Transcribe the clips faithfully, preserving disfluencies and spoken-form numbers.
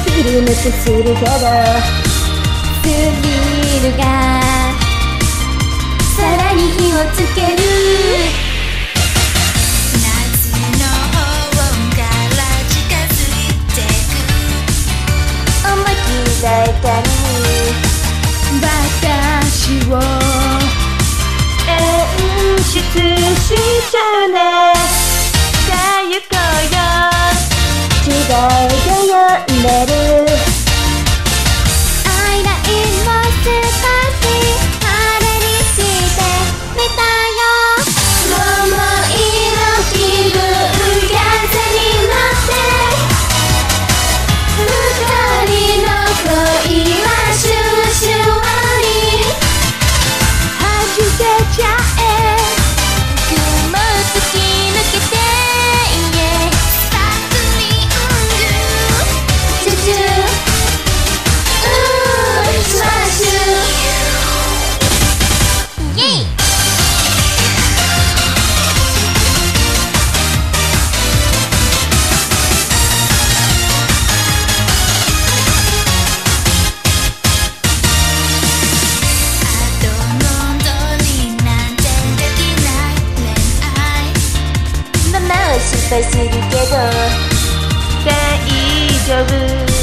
昼寝とするけどスリルがさらに火をつける夏の保温から近づいてく思い切り誰かに私を演出しちゃうねさあ行こうよ違いが呼んでるアイラインも少し晴れにしてみたよ桃色気分風になって二人の恋はシュワシュワに弾けちゃえ雲突き抜けてスパークリングチュチュうーシュワシュイエイ後戻りなんてできない恋愛ママは失敗するけど大丈夫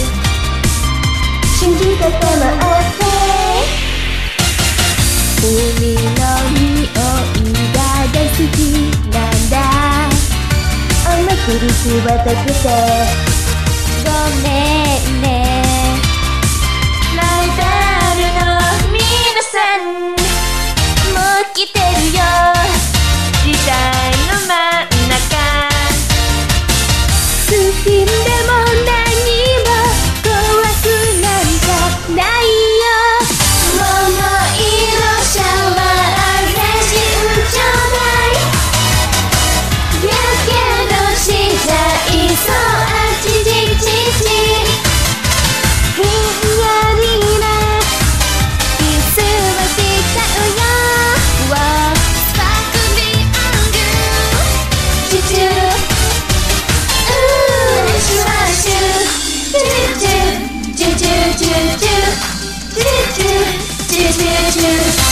信じ方もあって海の匂いが大好きなんだ思いっきり羽ばたけてごめんねライバルの皆さんもう来てるよ時代の真ん中好きでも何も壊すなんかないよ桃色シャワーレジンちょうだいやけどしちゃいそうあちちちちひんやりなキスをしちゃうよスパークリングチュチュうーシュワシュチュチュチュチュチュチュチュチュチュチュチュチュ